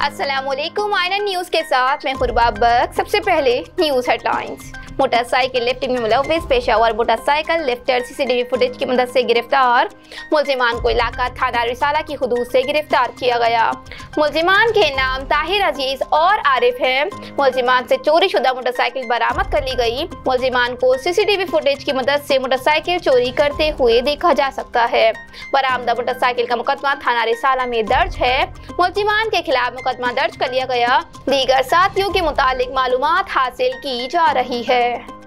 अस्सलामुअलैकुम आईना न्यूज के साथ मैं हुरबा बक। सबसे पहले न्यूज हेडलाइंस। मोटरसाइकिल लिफ्टिंग में मुलव्विस पेशावर मोटरसाइकिल लिफ्टर सीसीटीवी फुटेज की मदद से गिरफ्तार। मुलजिमान को इलाका थाना रिसाला की हुदूद से गिरफ्तार किया गया। मुलजिमान के नाम ताहिर अजीज और आरिफ है। मुलजिमान से चोरी शुदा मोटरसाइकिल बरामद कर ली गई। मुलजिमान को सीसीटीवी फुटेज की मदद से मोटरसाइकिल चोरी करते हुए देखा जा सकता है। बरामदा मोटरसाइकिल का मुकदमा थाना रिसाला में दर्ज है। मुलजिमान के खिलाफ मुकदमा दर्ज कर लिया गया। दीगर साथियों के मुतालिक मालूमात हासिल की जा रही है।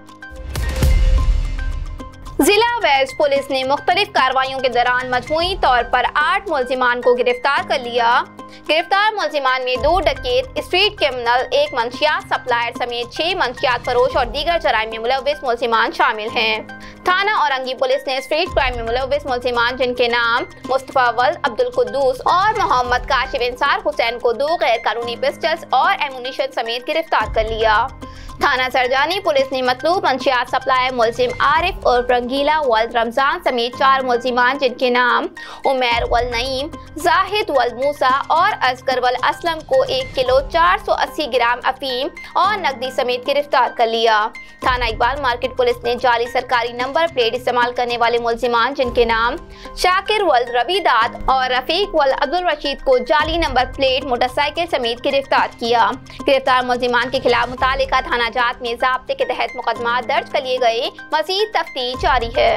जिला वेस्ट पुलिस ने मुख्तलिफ कार्रवाइयों के दौरान मजमूई तौर पर 8 मुलजिमान को गिरफ्तार कर लिया। गिरफ्तार मुलजिमान में 2 डकैत, स्ट्रीट क्रिमिनल, 1 मंशियात सप्लायर समेत 6 मंशियात फरोश और दीगर जराइम में मुलव्विस मुलजिमान शामिल हैं। थाना औरंगी पुलिस ने स्ट्रीट क्राइम में मुलव्विस मुलजिमान जिनके नाम मुस्तफा वल्द, अब्दुल कुद्दूस और मोहम्मद काशिफ इंसार हुसैन को 2 गैर कानूनी पिस्टल्स और एमुनिशन समेत गिरफ्तार कर लिया। थाना सरजानी पुलिस ने मतलूब मंशियात सप्लायर मुलजिम आरिफ और रंगीला वल्द रमजान समेत 4 मुलजिमान जिनके नाम उमैर वल्द नईम, जाहिद वल्द मूसा और असगर वल्द असलम को 1 किलो 480 ग्राम अफीम और नकदी समेत गिरफ्तार कर लिया। थाना इकबाल मार्केट पुलिस ने जाली सरकारी नंबर प्लेट इस्तेमाल करने वाले मुलजिमान जिनके नाम शाकिर वल्द रबीदात और रफीक वल्द अब्दुल रशीद को जाली नंबर प्लेट मोटरसाइकिल समेत गिरफ्तार किया। गिरफ्तार मुलजिमान के खिलाफ मुतालिका थाना जात में ज़ाब्ते के तहत मुकदमा दर्ज कर लिए गए। मज़ीद तफ्तीश जारी है।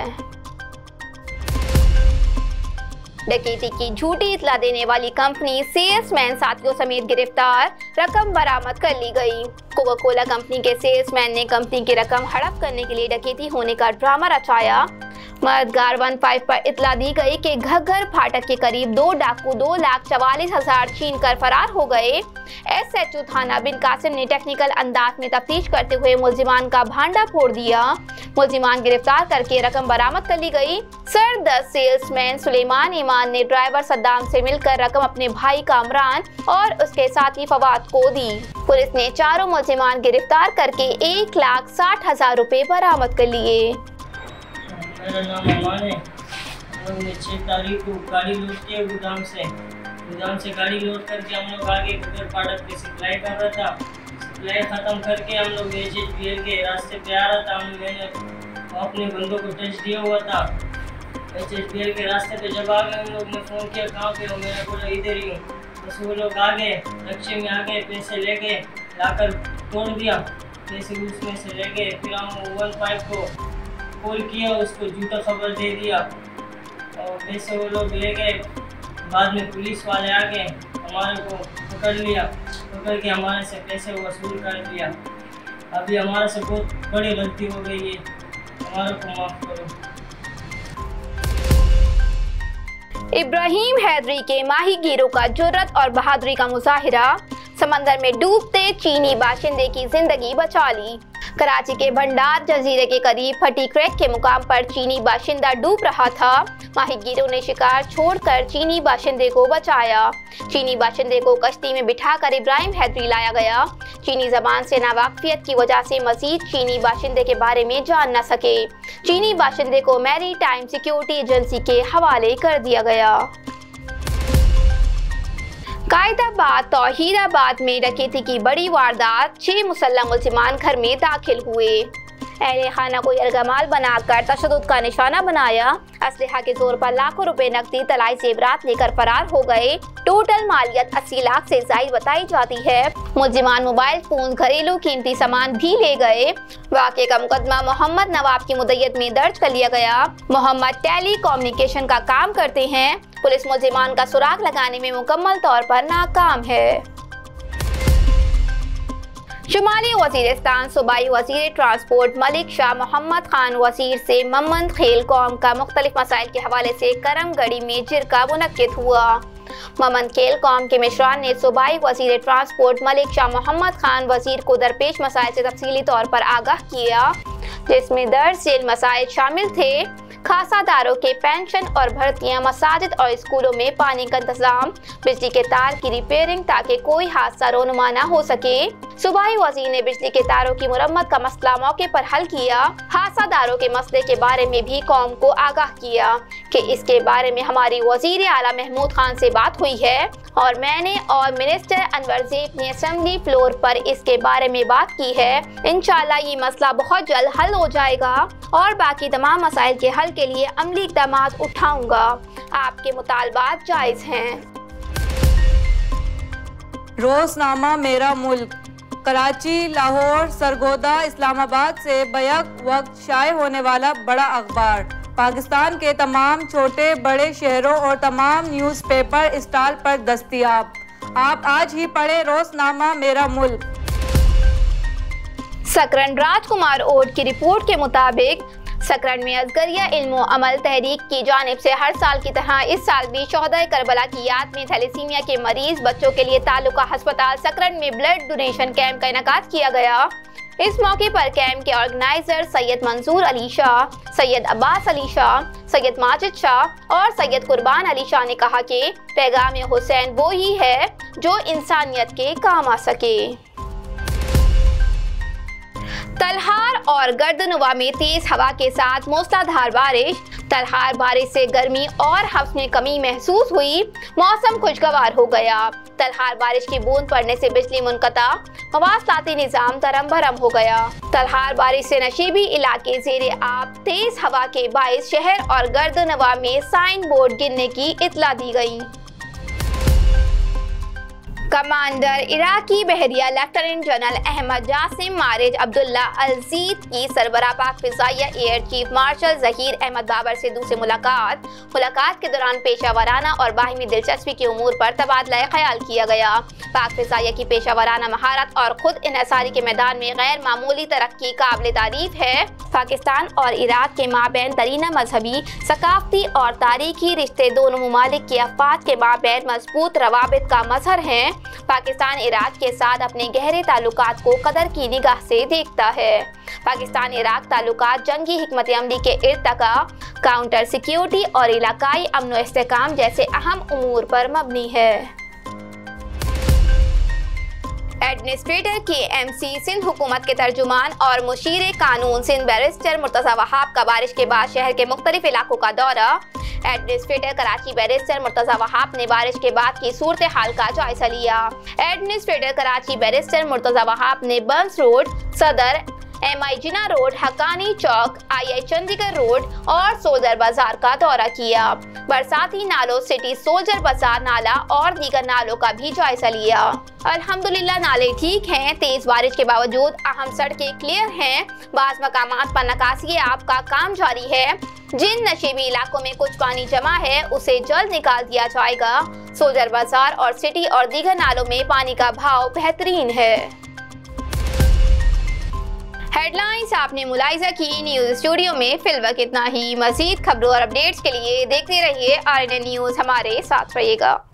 डकैती की झूठी इतला देने वाली कंपनी सेल्समैन साथियों समेत गिरफ्तार, रकम बरामद कर ली गई। कोका कोला कंपनी के सेल्समैन ने कंपनी की रकम हड़प करने के लिए डकैती होने का ड्रामा रचाया। मददगार 15 पर इतला दी गई कि घग्गर फाटक के करीब 2 डाकू 2,44,000 छीन कर फरार हो गए। SHO थाना बिन कासिम ने टेक्निकल अंदाज में तफ्तीश करते हुए मुलजिमान का भांडा फोड़ दिया। मुलजिमान गिरफ्तार करके रकम बरामद कर ली गई। सरदस्त सेल्समैन सुलेमान ईमान ने ड्राइवर सद्दाम से मिलकर रकम अपने भाई कामरान और उसके साथी फवाद को दी। पुलिस ने चारों मुलजिमान गिरफ्तार करके 1,60,000 रुपए बरामद कर लिए। मेरा नाम अमान है और मैं 6 तारीख को गाड़ी लोड किया गोदाम से गाड़ी लोड करके हम लोग आगे घग्गर फाटक पे सप्लाई कर रहा था। सप्लाई ख़त्म करके हम लोग HHBL के रास्ते पे आ रहा था। मैंने अपने बंदों को टच दिया हुआ था। HHBL के रास्ते पे जब आ गए हम लोग, मैं फ़ोन किया कहाँ पे हो, मैंने बोला इधर ही हूँ। बस वो लोग आ गए, रक्शे में आ गए, पैसे ले गए, लाकर तोड़ दिया, पैसे उसमें से ले गए। फिर हम 15 को कॉल किया, उसको झूठा खबर दे दिया और पैसे वो लोग ले गए। बाद में पुलिस वाले आ गए, हमारे को पकड़ लिया, पकड़ के हमारे से पैसे वसूल कर लिया। अभी हमारे से बहुत बड़ी गलती हो गई है, हमारे को माफ़ करो। इब्राहिम हैदरी के माहीगीरों का जुर्रत और बहादुरी का मुजाहिरा, समंदर में डूबते चीनी बाशिंदे की जिंदगी बचा ली। कराची के भंडार जजीरे के करीब फटी क्रैक के मुकाम पर चीनी बाशिंदा डूब रहा था। माहीगीरों ने शिकार छोड़कर चीनी बाशिंदे को बचाया। चीनी बाशिंदे को कश्ती में बिठाकर इब्राहिम हैदरी लाया गया। चीनी जबान से नावाकिफियत की वजह से मजीद चीनी बाशिंदे के बारे में जान न सके। चीनी बाशिंदे को मैरी टाइम सिक्योरिटी एजेंसी के हवाले कर दिया गया। कायदाबाद तौहीराबाद में डकैती की बड़ी वारदात, 6 मुसल्लह मुलजिमान घर में दाखिल हुए। अहले खाना को यरगमाल बनाकर तशद्दुद का निशाना बनाया। असलहा के जोर पर लाखों रुपए नकदी तलाई जेवरात लेकर फरार हो गए। टोटल मालियत 80 लाख से ज्यादा बताई जाती है। मुलजिमान मोबाइल फोन, घरेलू कीमती सामान भी ले गए। वाक़े का मुकदमा मोहम्मद नवाब की मुद्दत में दर्ज कर लिया गया। मोहम्मद टेली कम्युनिकेशन का काम करते हैं। पुलिस मुलजिमान का सुराग लगाने में मुकम्मल तौर पर नाकाम है। शुमाली वजीरिस्तान सूबाई वजीर ट्रांसपोर्ट मलिक शाह मोहम्मद खान वजीर से ममंद खेल कौम का मुख्तलिफ मसाइल के हवाले से करमगढ़ी में जिरका मुनक्किद हुआ। ममंद खेल कौम के मिशरान ने सूबाई वजीर ट्रांसपोर्ट मलिक शाह मोहम्मद खान वजीर को दरपेश मसाइल से तफसीली तौर पर आगाह किया, जिसमें दर्ज झेल मसाइल शामिल थे। खासादारों के पेंशन और भर्तियां, मसाजिद और स्कूलों में पानी का इंतजाम, बिजली के तार की रिपेयरिंग ताकि कोई हादसा रोनुमा न हो सके, सूबाई वज़ीर ने बिजली के तारों की मुरम्मत का मसला मौके पर हल किया। हादसादारों के मसले के बारे में भी कौम को आगाह किया कि इसके बारे में हमारी वज़ीर आला महमूद खान से बात हुई है और मैंने और मिनिस्टर अनवर ज़ेब ने असेंबली फ्लोर पर इसके बारे में बात की है। इंशाअल्लाह ये मसला बहुत जल्द हल हो जाएगा और बाकी तमाम मसाइल के हल के लिए अमली इक़दाम उठाऊंगा। आपके मुतालबात जायज़ हैं। रोज़नामा मेरा मुल्क कराची, लाहौर, सरगोदा, इस्लामाबाद से बैक वक्त शाये होने वाला बड़ा अखबार पाकिस्तान के तमाम छोटे बड़े शहरों और तमाम न्यूज़पेपर स्टॉल पर दस्तयाब। आप आज ही पढ़ें रोज़नामा मेरा मुल्क। सकरन राजकुमार ओट की रिपोर्ट के मुताबिक सकरन में असगरिया इल्मो अमल तहरीक की जानिब से हर साल की तरह इस साल भी शोहदाए करबला की याद में थैलेसीमिया के मरीज बच्चों के लिए ताल्लुका अस्पताल सकरन में ब्लड डोनेशन कैंप का इनेकाद किया गया। इस मौके पर कैंप के ऑर्गेनाइजर सैयद मंसूर अली शाह, सैयद अब्बास अली शाह, सैयद माजिद शाह और सैयद कुर्बान अली शाह ने कहा कि पैगाम हुसैन वो ही है जो इंसानियत के काम आ सके। तलहार और गर्दनुवा में तेज हवा के साथ मूसलाधार बारिश। तलहार बारिश से गर्मी और हफ्स में कमी महसूस हुई। मौसम खुशगवार हो गया। तलहार बारिश की बूंद पड़ने से बिजली मुनक़ता, मवासलाती निज़ाम तरम भरम हो गया। तलहार बारिश से नशीबी इलाके ज़ेरे आब। तेज हवा के बाइस शहर और गर्दनुवा में साइन बोर्ड गिरने की इत्तला दी गई। कमांडर इराकी बहरिया lieutenant general Ahmed Jasim Marij Abdullah Al Zeed की सरबराह पाक फ़िज़ाइया air chief marshal Zaheer Ahmed Babar से दूसरी मुलाकात के दौरान पेशावराना और बाहिमी दिलचस्पी के उमूर पर तबादला ख्याल किया गया। पाक फ़िज़ाइया की पेशावराना महारत और खुद इन्हसारी के मैदान में गैर मामूली तरक्की काबिल तारीफ है। पाकिस्तान और इराक के माबैन तरीना मजहबी, सकाफती और तारीखी रिश्ते दोनों ममालिक के अफवाद के माबैन मजबूत रवाबित का मजहर हैं। पाकिस्तान इराक के साथ अपने गहरे ताल्लुकात को कदर की निगाह से देखता है। पाकिस्तान इराक ताल्लुकात जंगी हिकमत अमली के इर्तका, काउंटर सिक्योरिटी और इलाकाई अमन व इस्तेहकाम जैसे अहम उमूर पर मबनी है। एडमिनिस्ट्रेटर के एमसी सिंध हुकूमत के तर्जुमान और मुशीर कानून सिंध बैरिस्टर मुर्तज़ा वहाब का बारिश के बाद शहर के मुख्तलिफ इलाकों का दौरा। एडमिनिस्ट्रेटर कराची बैरिस्टर मुर्तज़ा वहाब ने बारिश के बाद की सूरत हाल का जायजा लिया। एडमिनिस्ट्रेटर कराची बैरिस्टर मुर्तज़ा वहाब ने Burns road, Saddar, MI Jinnah road, Haqqani Chowk, II Chandigarh road और सोल्जर बाजार का दौरा किया। बरसाती नालों सिटी सोल्जर बाजार नाला और दीगर नालों का भी जायजा लिया। अल्हम्दुलिल्लाह नाले ठीक हैं। तेज बारिश के बावजूद अहम सड़कें क्लियर हैं। बाज़ मकामात पर निकासी आब का काम जारी है। जिन नशीबी इलाकों में कुछ पानी जमा है उसे जल्द निकाल दिया जाएगा। सोल्जर बाजार और सिटी और दीगर नालों में पानी का भाव बेहतरीन है। हेडलाइंस आपने मुलाहिजा की। न्यूज़ स्टूडियो में फिलवक्त इतना ही। मज़ीद खबरों और अपडेट्स के लिए देखते रहिए RNN न्यूज़। हमारे साथ रहिएगा।